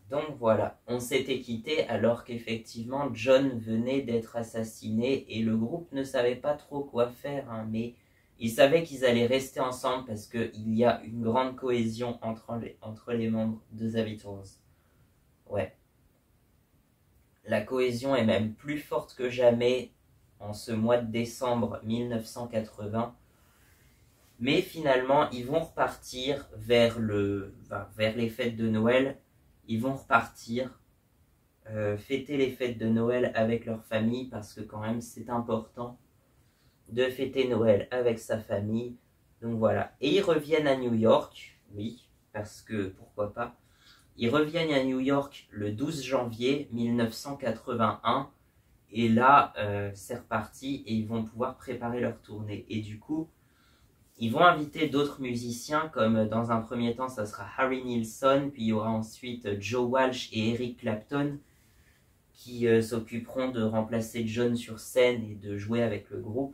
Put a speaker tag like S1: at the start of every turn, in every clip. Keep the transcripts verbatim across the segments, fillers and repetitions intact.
S1: Donc voilà, on s'était quitté alors qu'effectivement John venait d'être assassiné et le groupe ne savait pas trop quoi faire, hein, mais ils savaient qu'ils allaient rester ensemble parce qu'il y a une grande cohésion entre les, entre les membres de The Beatles. Ouais. La cohésion est même plus forte que jamais en ce mois de décembre mille neuf cent quatre-vingts. Mais finalement, ils vont repartir vers, le, vers les fêtes de Noël. Ils vont repartir euh, fêter les fêtes de Noël avec leur famille parce que quand même c'est important de fêter Noël avec sa famille. Donc voilà. Et ils reviennent à New York, oui, parce que pourquoi pas. Ils reviennent à New York le douze janvier mille neuf cent quatre-vingt-un et là euh, c'est reparti et ils vont pouvoir préparer leur tournée. Et du coup, ils vont inviter d'autres musiciens comme dans un premier temps ça sera Harry Nilsson, puis il y aura ensuite Joe Walsh et Eric Clapton qui euh, s'occuperont de remplacer John sur scène et de jouer avec le groupe.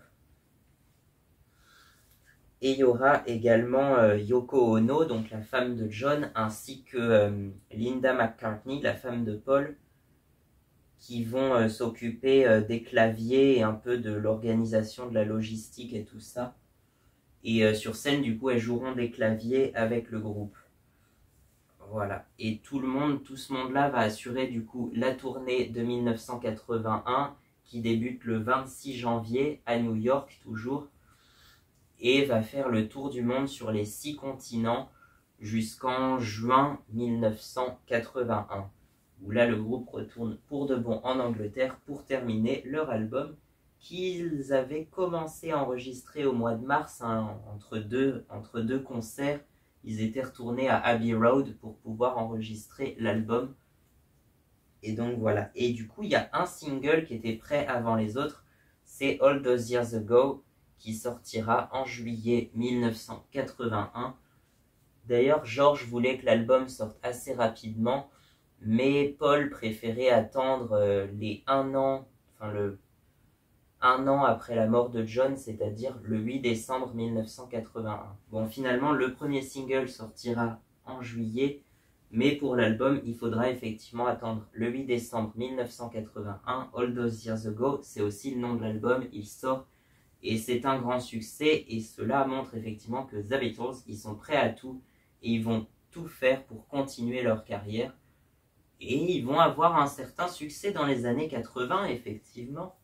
S1: Et il y aura également euh, Yoko Ono, donc la femme de John, ainsi que euh, Linda McCartney, la femme de Paul, qui vont euh, s'occuper euh, des claviers et un peu de l'organisation de la logistique et tout ça. Et euh, sur scène, du coup, elles joueront des claviers avec le groupe. Voilà. Et tout le monde, tout ce monde-là va assurer du coup la tournée de mille neuf cent quatre-vingt-un qui débute le vingt-six janvier à New York toujours et va faire le tour du monde sur les six continents jusqu'en juin mille neuf cent quatre-vingt-un où là le groupe retourne pour de bon en Angleterre pour terminer leur album qu'ils avaient commencé à enregistrer au mois de mars hein, entre, deux, entre deux concerts. Ils étaient retournés à Abbey Road pour pouvoir enregistrer l'album. Et donc voilà. Et du coup, il y a un single qui était prêt avant les autres. C'est All Those Years Ago qui sortira en juillet mille neuf cent quatre-vingt-un. D'ailleurs, George voulait que l'album sorte assez rapidement. Mais Paul préférait attendre euh, les un an, enfin le un an après la mort de John, c'est-à-dire le huit décembre mille neuf cent quatre-vingt-un. Bon, finalement, le premier single sortira en juillet, mais pour l'album, il faudra effectivement attendre le huit décembre mille neuf cent quatre-vingt-un. All Those Years Ago, c'est aussi le nom de l'album, il sort, et c'est un grand succès, et cela montre effectivement que The Beatles, ils sont prêts à tout, et ils vont tout faire pour continuer leur carrière, et ils vont avoir un certain succès dans les années quatre-vingts, effectivement.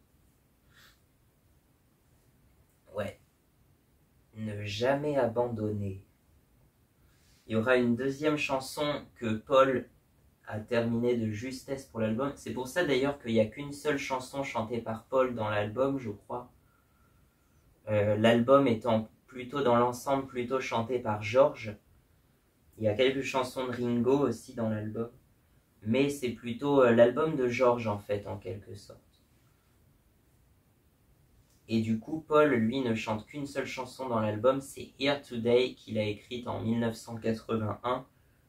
S1: Ouais. Ne jamais abandonner. Il y aura une deuxième chanson que Paul a terminée de justesse pour l'album. C'est pour ça d'ailleurs qu'il n'y a qu'une seule chanson chantée par Paul dans l'album, je crois. Euh, l'album étant plutôt dans l'ensemble, plutôt chanté par George. Il y a quelques chansons de Ringo aussi dans l'album. Mais c'est plutôt euh, l'album de George en fait, en quelque sorte. Et du coup, Paul, lui, ne chante qu'une seule chanson dans l'album, c'est Here Today, qu'il a écrite en mille neuf cent quatre-vingt-un,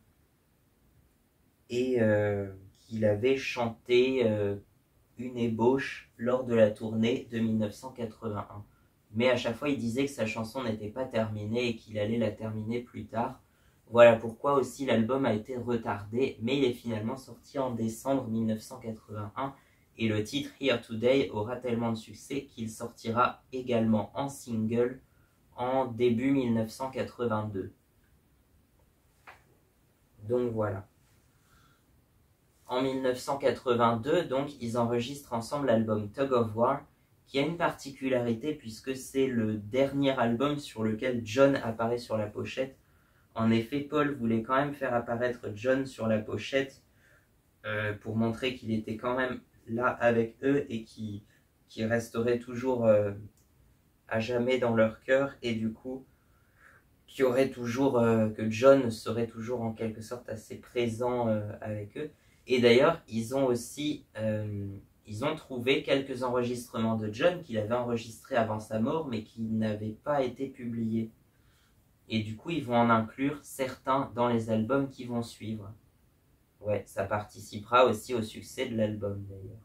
S1: et euh, qu'il avait chanté euh, une ébauche lors de la tournée de mille neuf cent quatre-vingt-un. Mais à chaque fois, il disait que sa chanson n'était pas terminée et qu'il allait la terminer plus tard. Voilà pourquoi aussi l'album a été retardé, mais il est finalement sorti en décembre mille neuf cent quatre-vingt-un, et le titre Here Today aura tellement de succès qu'il sortira également en single en début mille neuf cent quatre-vingt-deux. Donc voilà. En mille neuf cent quatre-vingt-deux, donc, ils enregistrent ensemble l'album Tug of War, qui a une particularité puisque c'est le dernier album sur lequel John apparaît sur la pochette. En effet, Paul voulait quand même faire apparaître John sur la pochette euh, pour montrer qu'il était quand même là avec eux et qui, qui resterait toujours euh, à jamais dans leur cœur et du coup qui aurait toujours euh, que John serait toujours en quelque sorte assez présent euh, avec eux. Et d'ailleurs ils ont aussi euh, ils ont trouvé quelques enregistrements de John qu'il avait enregistrés avant sa mort mais qui n'avaient pas été publiés et du coup ils vont en inclure certains dans les albums qui vont suivre. Ouais, ça participera aussi au succès de l'album d'ailleurs.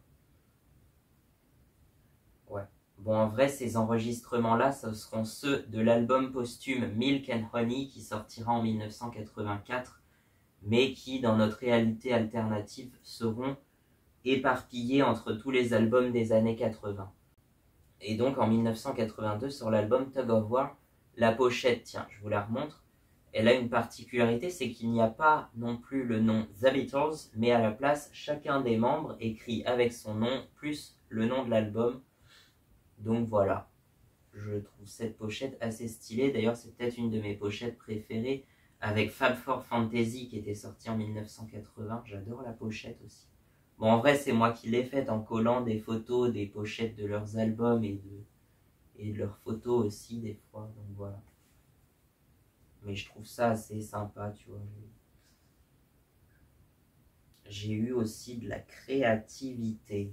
S1: Ouais. Bon, en vrai, ces enregistrements-là, ce seront ceux de l'album posthume Milk and Honey qui sortira en mille neuf cent quatre-vingt-quatre. mais qui, dans notre réalité alternative, seront éparpillés entre tous les albums des années quatre-vingts. Et donc en mille neuf cent quatre-vingt-deux, sur l'album Tug of War, la pochette, tiens, je vous la remontre, elle a une particularité, c'est qu'il n'y a pas non plus le nom The Beatles, mais à la place, chacun des membres écrit avec son nom, plus le nom de l'album. Donc voilà, je trouve cette pochette assez stylée. D'ailleurs, c'est peut-être une de mes pochettes préférées, avec Fab Four Fantasy qui était sorti en mille neuf cent quatre-vingts. J'adore la pochette aussi. Bon, en vrai, c'est moi qui l'ai faite en collant des photos, des pochettes de leurs albums et de, et de leurs photos aussi, des fois. Donc voilà. Mais je trouve ça assez sympa, tu vois. J'ai eu aussi de la créativité.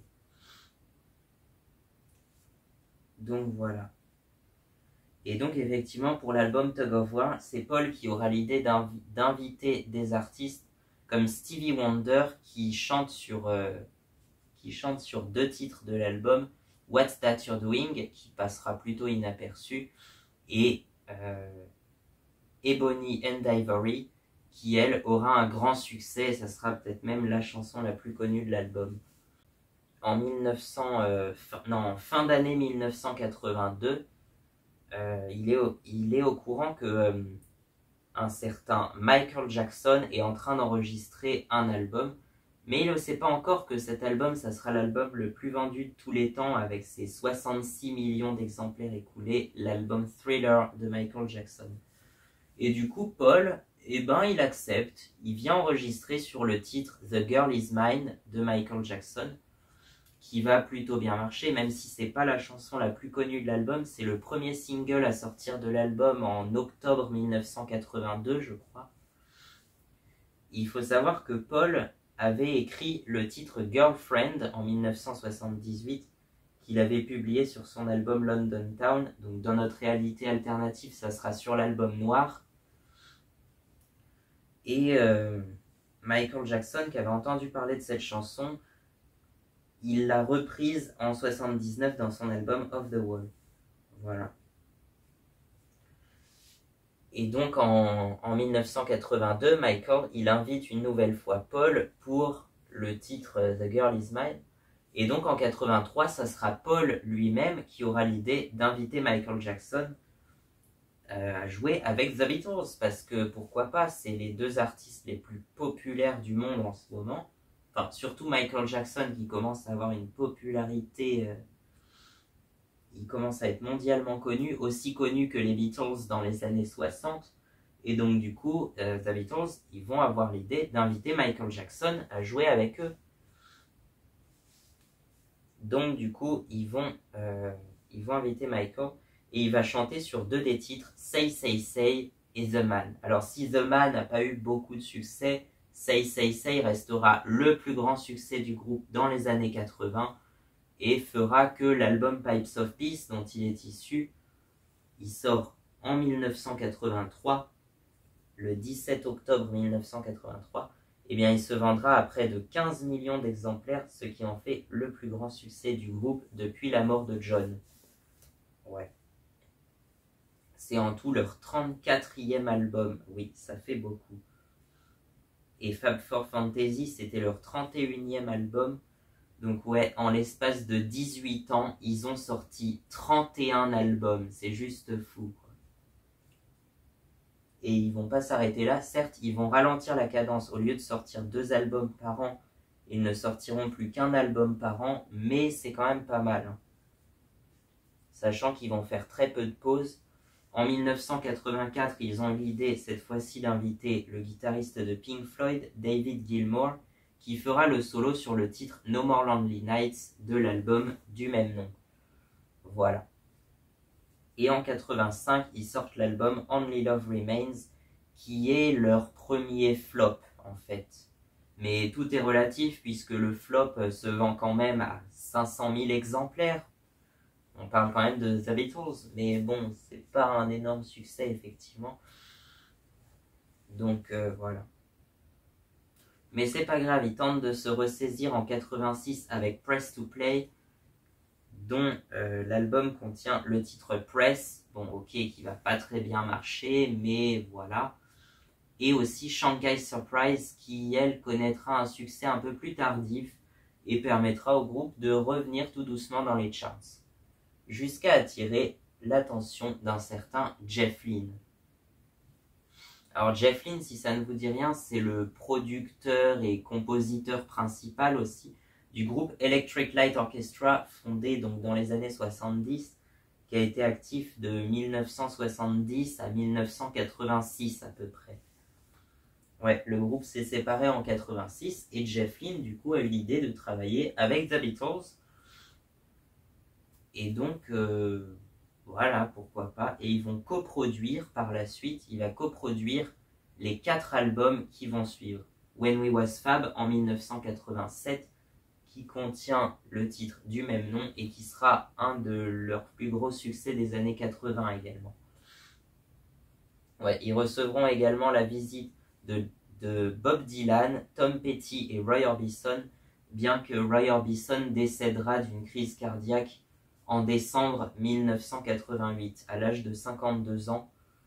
S1: Donc voilà. Et donc effectivement, pour l'album Tug of War, c'est Paul qui aura l'idée d'inviter des artistes comme Stevie Wonder qui chante sur, euh, qui chante sur deux titres de l'album, What's That You're Doing, qui passera plutôt inaperçu, et euh, Ebony and Ivory, qui elle aura un grand succès, ça sera peut-être même la chanson la plus connue de l'album. En mille neuf cents, euh, fin, non, fin d'année mille neuf cent quatre-vingt-deux, euh, il, est au, il est au courant que euh, un certain Michael Jackson est en train d'enregistrer un album, mais il ne sait pas encore que cet album, ça sera l'album le plus vendu de tous les temps avec ses soixante-six millions d'exemplaires écoulés, l'album Thriller de Michael Jackson. Et du coup, Paul, eh ben, il accepte, il vient enregistrer sur le titre The Girl Is Mine de Michael Jackson, qui va plutôt bien marcher, même si c'est pas la chanson la plus connue de l'album, c'est le premier single à sortir de l'album en octobre mille neuf cent quatre-vingt-deux, je crois. Il faut savoir que Paul avait écrit le titre Girlfriend en mille neuf cent soixante-dix-huit, qu'il avait publié sur son album London Town, donc dans notre réalité alternative, ça sera sur l'album noir. Et euh, Michael Jackson, qui avait entendu parler de cette chanson, il l'a reprise en soixante-dix-neuf dans son album Off the Wall. Voilà. Et donc en, en mille neuf cent quatre-vingt-deux, Michael, il invite une nouvelle fois Paul pour le titre The Girl Is Mine. Et donc en quatre-vingt-trois, ça sera Paul lui-même qui aura l'idée d'inviter Michael Jackson euh, à jouer avec The Beatles. Parce que pourquoi pas, c'est les deux artistes les plus populaires du monde en ce moment. Enfin, surtout Michael Jackson qui commence à avoir une popularité, euh, il commence à être mondialement connu, aussi connu que les Beatles dans les années soixante. Et donc du coup, euh, The Beatles, ils vont avoir l'idée d'inviter Michael Jackson à jouer avec eux. Donc du coup, ils vont, euh, ils vont inviter Michael et il va chanter sur deux des titres, Say Say Say et The Man. Alors si The Man n'a pas eu beaucoup de succès, Say Say Say restera le plus grand succès du groupe dans les années quatre-vingts et fera que l'album Pipes of Peace, dont il est issu, il sort en mille neuf cent quatre-vingt-trois, le dix-sept octobre mille neuf cent quatre-vingt-trois, et bien il se vendra à près de quinze millions d'exemplaires, ce qui en fait le plus grand succès du groupe depuis la mort de John. Ouais. C'est en tout leur trente-quatrième album, oui, ça fait beaucoup. Et Fab Four Fantasy, c'était leur trente et unième album. Donc ouais, en l'espace de dix-huit ans, ils ont sorti trente et un albums. C'est juste fou, quoi. Et ils vont pas s'arrêter là. Certes, ils vont ralentir la cadence. Au lieu de sortir deux albums par an, ils ne sortiront plus qu'un album par an. Mais c'est quand même pas mal, hein. Sachant qu'ils vont faire très peu de pauses. En mille neuf cent quatre-vingt-quatre, ils ont eu l'idée, cette fois-ci, d'inviter le guitariste de Pink Floyd, David Gilmour, qui fera le solo sur le titre No More Lonely Nights de l'album du même nom. Voilà. Et en quatre-vingt-cinq, ils sortent l'album Only Love Remains, qui est leur premier flop, en fait. Mais tout est relatif, puisque le flop se vend quand même à cinq cent mille exemplaires. On parle quand même de The Beatles, mais bon, c'est pas un énorme succès, effectivement. Donc, euh, voilà. Mais c'est pas grave, ils tentent de se ressaisir en quatre-vingt-six avec Press to Play, dont euh, l'album contient le titre Press, bon ok, qui va pas très bien marcher, mais voilà. et aussi Shanghai Surprise qui, elle, connaîtra un succès un peu plus tardif et permettra au groupe de revenir tout doucement dans les charts, jusqu'à attirer l'attention d'un certain Jeff Lynne. Alors Jeff Lynne, si ça ne vous dit rien, c'est le producteur et compositeur principal aussi du groupe Electric Light Orchestra, fondé donc dans les années soixante-dix, qui a été actif de mille neuf cent soixante-dix à mille neuf cent quatre-vingt-six à peu près. Ouais, le groupe s'est séparé en quatre-vingt-six et Jeff Lynne du coup a eu l'idée de travailler avec The Beatles. Et donc euh, voilà, pourquoi pas. Et ils vont coproduire par la suite, il va coproduire les quatre albums qui vont suivre. When We Was Fab en mille neuf cent quatre-vingt-sept, qui contient le titre du même nom et qui sera un de leurs plus gros succès des années quatre-vingts également. Ouais, ils recevront également la visite de, de Bob Dylan, Tom Petty et Roy Orbison, bien que Roy Orbison décédera d'une crise cardiaque en décembre mille neuf cent quatre-vingt-huit, à l'âge de cinquante-deux ans.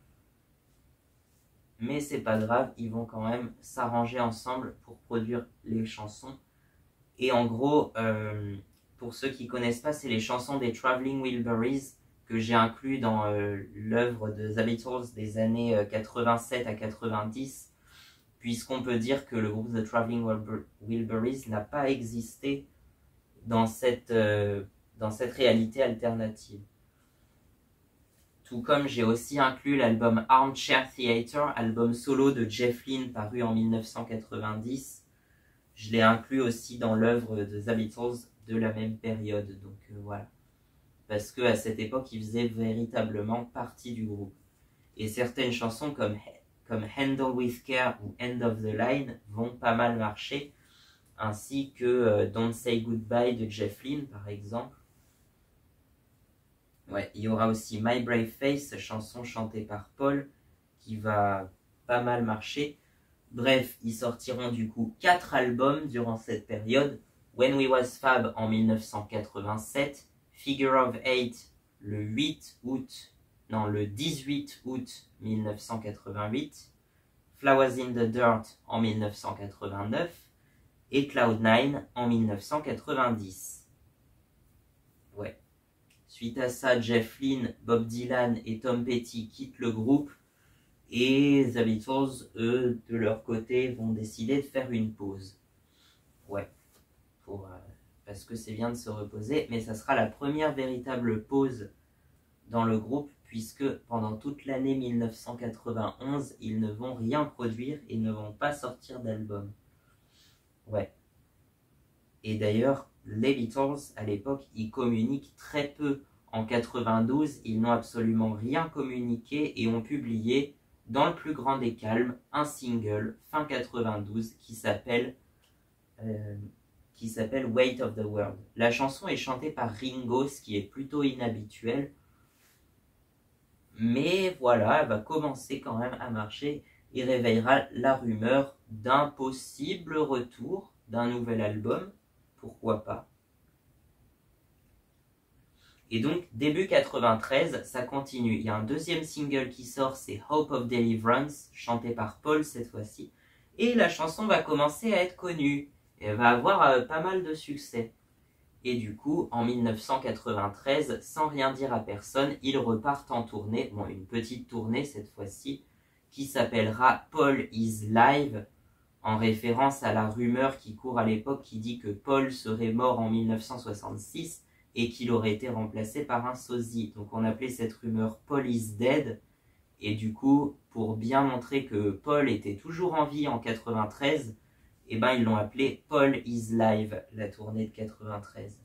S1: Mais c'est pas grave, ils vont quand même s'arranger ensemble pour produire les chansons. Et en gros, euh, pour ceux qui connaissent pas, c'est les chansons des Traveling Wilburys que j'ai inclus dans euh, l'œuvre de The Beatles des années euh, quatre-vingt-sept à quatre-vingt-dix, puisqu'on peut dire que le groupe The Traveling Wilburys n'a pas existé dans cette, euh, dans cette réalité alternative. Tout comme j'ai aussi inclus l'album Armchair Theater, album solo de Jeff Lynne paru en mille neuf cent quatre-vingt-dix. Je l'ai inclus aussi dans l'œuvre de The Beatles de la même période, donc euh, voilà. Parce qu'à cette époque, ils faisaient véritablement partie du groupe. Et certaines chansons comme, comme Handle With Care ou End of the Line vont pas mal marcher, ainsi que euh, Don't Say Goodbye de Jeff Lynne, par exemple. Ouais, il y aura aussi My Brave Face, chanson chantée par Paul, qui va pas mal marcher. Bref, ils sortiront du coup quatre albums durant cette période. When We Was Fab en mille neuf cent quatre-vingt-sept, Figure of Eight le huit août, non le dix-huit août mille neuf cent quatre-vingt-huit, Flowers in the Dirt en mille neuf cent quatre-vingt-neuf et Cloud Nine en mille neuf cent quatre-vingt-dix. Ouais. Suite à ça, Jeff Lynne, Bob Dylan et Tom Petty quittent le groupe. Et The Beatles, eux, de leur côté, vont décider de faire une pause. Ouais, pour, euh, parce que c'est bien de se reposer, mais ça sera la première véritable pause dans le groupe, puisque pendant toute l'année mille neuf cent quatre-vingt-onze, ils ne vont rien produire et ne vont pas sortir d'album. Ouais. Et d'ailleurs, les Beatles, à l'époque, ils communiquent très peu. En quatre-vingt-douze, ils n'ont absolument rien communiqué et ont publié dans le plus grand des calmes, un single fin quatre-vingt-douze qui s'appelle euh, qui s'appelle Weight of the World. La chanson est chantée par Ringo, ce qui est plutôt inhabituel, mais voilà, elle va commencer quand même à marcher et réveillera la rumeur d'un possible retour d'un nouvel album, pourquoi pas. Et donc, début quatre-vingt-treize, ça continue. Il y a un deuxième single qui sort, c'est Hope of Deliverance, chanté par Paul cette fois-ci. Et la chanson va commencer à être connue. Elle va avoir euh, pas mal de succès. Et du coup, en mille neuf cent quatre-vingt-treize, sans rien dire à personne, ils repartent en tournée. Bon, une petite tournée cette fois-ci, qui s'appellera Paul is Live, en référence à la rumeur qui court à l'époque qui dit que Paul serait mort en mille neuf cent soixante-six, et qu'il aurait été remplacé par un sosie. Donc on appelait cette rumeur Paul is Dead, et du coup, pour bien montrer que Paul était toujours en vie en quatre-vingt-treize, eh ben ils l'ont appelé Paul is Live, la tournée de quatre-vingt-treize.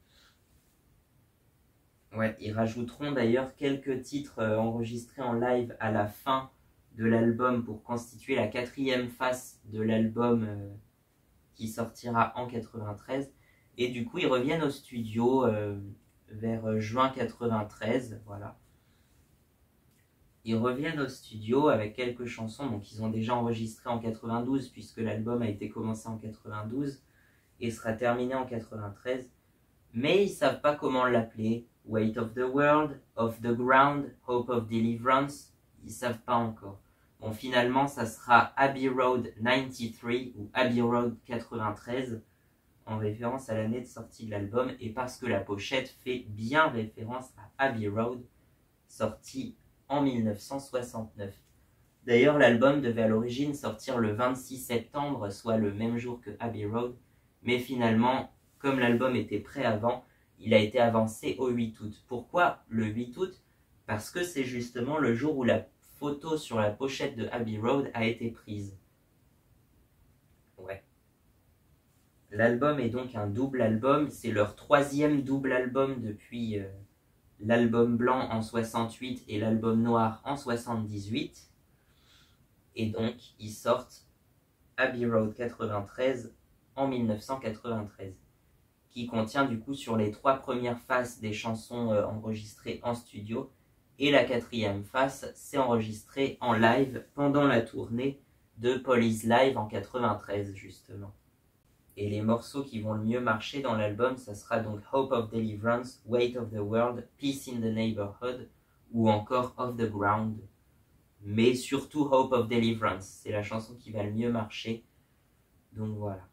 S1: Ouais, ils rajouteront d'ailleurs quelques titres euh, enregistrés en live à la fin de l'album pour constituer la quatrième face de l'album euh, qui sortira en quatre-vingt-treize. Et du coup, ils reviennent au studio euh, vers juin quatre-vingt-treize, voilà. Ils reviennent au studio avec quelques chansons, donc ils ont déjà enregistré en quatre-vingt-douze, puisque l'album a été commencé en quatre-vingt-douze, et sera terminé en quatre-vingt-treize. Mais ils ne savent pas comment l'appeler. Weight of the World, Off the Ground, Hope of Deliverance, ils ne savent pas encore. Bon, finalement, ça sera Abbey Road quatre-vingt-treize ou Abbey Road quatre-vingt-treize, en référence à l'année de sortie de l'album, et parce que la pochette fait bien référence à Abbey Road, sorti en mille neuf cent soixante-neuf. D'ailleurs, l'album devait à l'origine sortir le vingt-six septembre, soit le même jour que Abbey Road, mais finalement, comme l'album était prêt avant, il a été avancé au huit août. Pourquoi le huit août? Parce que c'est justement le jour où la photo sur la pochette de Abbey Road a été prise. Ouais. L'album est donc un double album, c'est leur troisième double album depuis euh, l'album blanc en soixante-huit et l'album noir en soixante-dix-huit. Et donc, ils sortent Abbey Road quatre-vingt-treize en mille neuf cent quatre-vingt-treize, qui contient du coup sur les trois premières faces des chansons euh, enregistrées en studio, et la quatrième face s'est enregistrée en live pendant la tournée de Police Live en quatre-vingt-treize justement. Et les morceaux qui vont le mieux marcher dans l'album, ça sera donc Hope of Deliverance, Weight of the World, Peace in the Neighborhood ou encore Off the Ground. Mais surtout Hope of Deliverance, c'est la chanson qui va le mieux marcher. Donc voilà.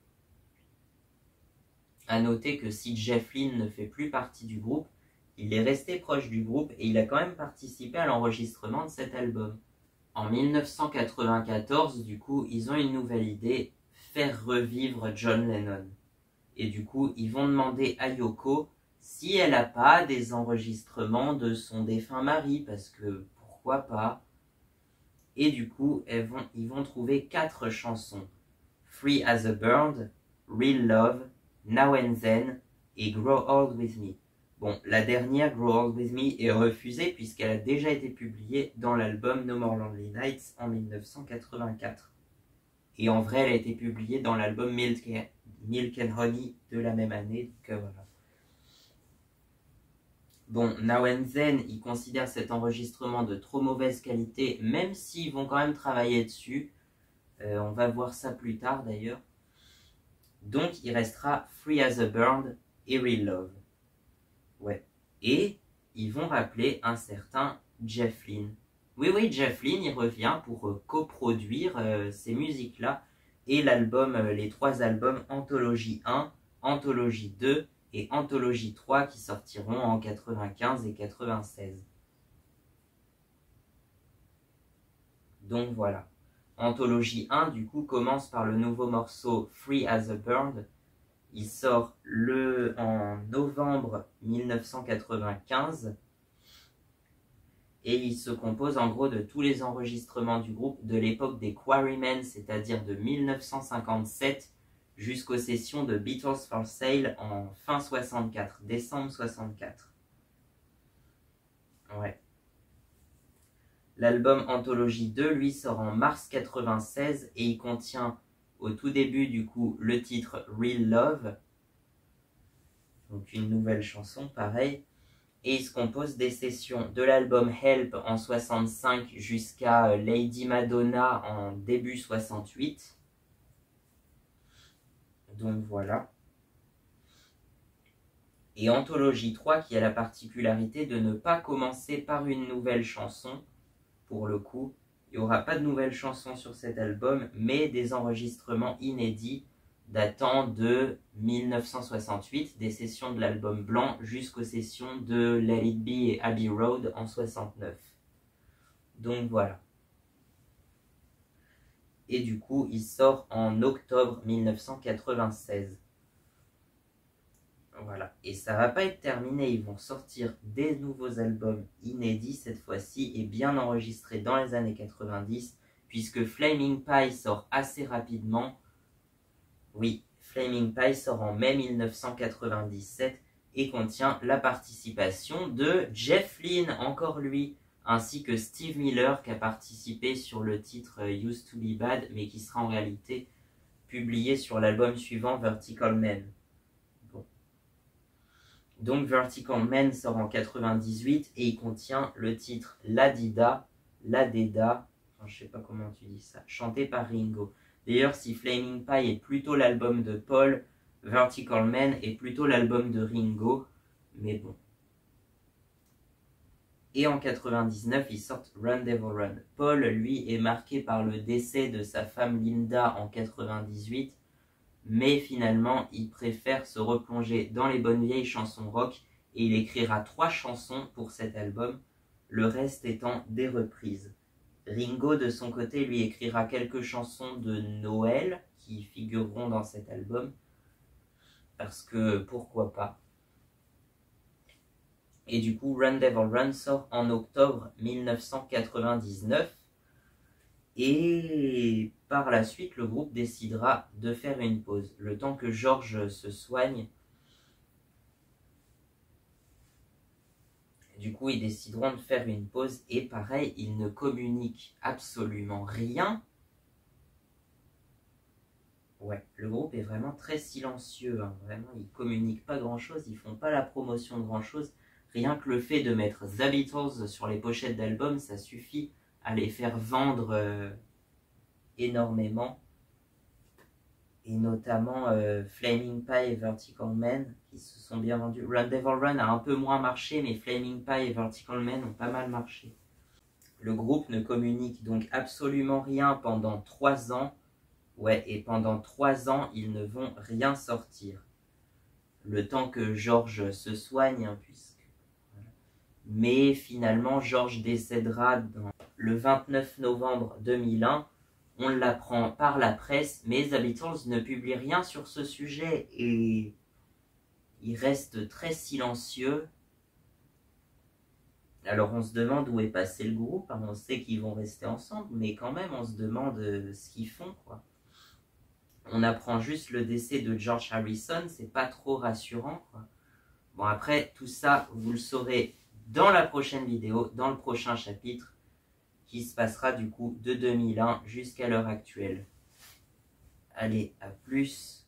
S1: À noter que si Jeff Lynne ne fait plus partie du groupe, il est resté proche du groupe et il a quand même participé à l'enregistrement de cet album. En mille neuf cent quatre-vingt-quatorze, du coup, ils ont une nouvelle idée, faire revivre John Lennon. Et du coup, ils vont demander à Yoko si elle n'a pas des enregistrements de son défunt mari, parce que pourquoi pas. Et du coup, elles vont, ils vont trouver quatre chansons. Free as a Bird, Real Love, Now and Then et Grow Old With Me. Bon, la dernière, Grow Old With Me, est refusée puisqu'elle a déjà été publiée dans l'album No More Lonely Nights en mille neuf cent quatre-vingt-quatre. Et en vrai, elle a été publiée dans l'album Milk, Milk and Honey de la même année. Donc euh, voilà. Bon, Now and Then, ils considèrent cet enregistrement de trop mauvaise qualité, même s'ils vont quand même travailler dessus. Euh, on va voir ça plus tard d'ailleurs. Donc, il restera Free as a Bird et Real Love. Ouais. Et ils vont rappeler un certain Jeff Lynne. Oui, oui, Jeff Lynne, il revient pour euh, coproduire euh, ces musiques-là et l'album, euh, les trois albums Anthologie un, Anthologie deux et Anthologie trois qui sortiront en quatre-vingt-quinze et quatre-vingt-seize. Donc voilà. Anthologie un, du coup, commence par le nouveau morceau Free as a Bird. Il sort le, en novembre mille neuf cent quatre-vingt-quinze et il se compose en gros de tous les enregistrements du groupe de l'époque des Quarrymen, c'est-à-dire de mille neuf cent cinquante-sept jusqu'aux sessions de Beatles for Sale en fin soixante-quatre, décembre soixante-quatre. Ouais. L'album Anthologie deux, lui, sort en mars quatre-vingt-seize et il contient au tout début, du coup, le titre Real Love, donc une nouvelle chanson, pareil, et il se compose des sessions de l'album Help en soixante-cinq jusqu'à Lady Madonna en début soixante-huit. Donc voilà. Et Anthologie trois qui a la particularité de ne pas commencer par une nouvelle chanson, pour le coup. Il n'y aura pas de nouvelles chansons sur cet album, mais des enregistrements inédits datant de mille neuf cent soixante-huit, des sessions de l'album blanc jusqu'aux sessions de Let It Be et Abbey Road en soixante-neuf. Donc voilà. Et du coup, il sort en octobre mille neuf cent quatre-vingt-seize. Voilà. Et ça va pas être terminé, ils vont sortir des nouveaux albums inédits cette fois-ci et bien enregistrés dans les années quatre-vingt-dix, puisque Flaming Pie sort assez rapidement. Oui, Flaming Pie sort en mai mille neuf cent quatre-vingt-dix-sept et contient la participation de Jeff Lynne, encore lui, ainsi que Steve Miller qui a participé sur le titre Used to Be Bad, mais qui sera en réalité publié sur l'album suivant Vertical Man. Bon. Donc Vertical Man sort en quatre-vingt-dix-huit et il contient le titre La Dida, La Deda, enfin, je sais pas comment tu dis ça, chanté par Ringo. D'ailleurs, si Flaming Pie est plutôt l'album de Paul, Vertical Man est plutôt l'album de Ringo, mais bon. Et en quatre-vingt-dix-neuf, ils sortent Run Devil Run. Paul, lui, est marqué par le décès de sa femme Linda en quatre-vingt-dix-huit, mais finalement, il préfère se replonger dans les bonnes vieilles chansons rock et il écrira trois chansons pour cet album, le reste étant des reprises. Ringo, de son côté, lui écrira quelques chansons de Noël qui figureront dans cet album, parce que pourquoi pas. Et du coup, Run Devil Run sort en octobre mille neuf cent quatre-vingt-dix-neuf. Et par la suite, le groupe décidera de faire une pause. Le temps que George se soigne. Du coup, ils décideront de faire une pause. Et pareil, ils ne communiquent absolument rien. Ouais, le groupe est vraiment très silencieux. Hein. Vraiment, ils communiquent pas grand-chose. Ils font pas la promotion de grand-chose. Rien que le fait de mettre The Beatles sur les pochettes d'albums, ça suffit à les faire vendre euh, énormément. Et notamment euh, Flaming Pie et Vertical Man, qui se sont bien vendus. Run Devil Run a un peu moins marché, mais Flaming Pie et Vertical Man ont pas mal marché. Le groupe ne communique donc absolument rien pendant trois ans. Ouais, et pendant trois ans, ils ne vont rien sortir. Le temps que George se soigne, hein, puisque... Mais finalement, George décédera dans le vingt-neuf novembre deux mille un. On l'apprend par la presse, mais The Beatles ne publie rien sur ce sujet et il reste très silencieux. Alors on se demande où est passé le groupe, hein. On sait qu'ils vont rester ensemble, mais quand même on se demande ce qu'ils font, quoi. On apprend juste le décès de George Harrison, c'est pas trop rassurant, quoi. Bon, après, tout ça, vous le saurez dans la prochaine vidéo, dans le prochain chapitre, qui se passera du coup de deux mille un jusqu'à l'heure actuelle. Allez, à plus!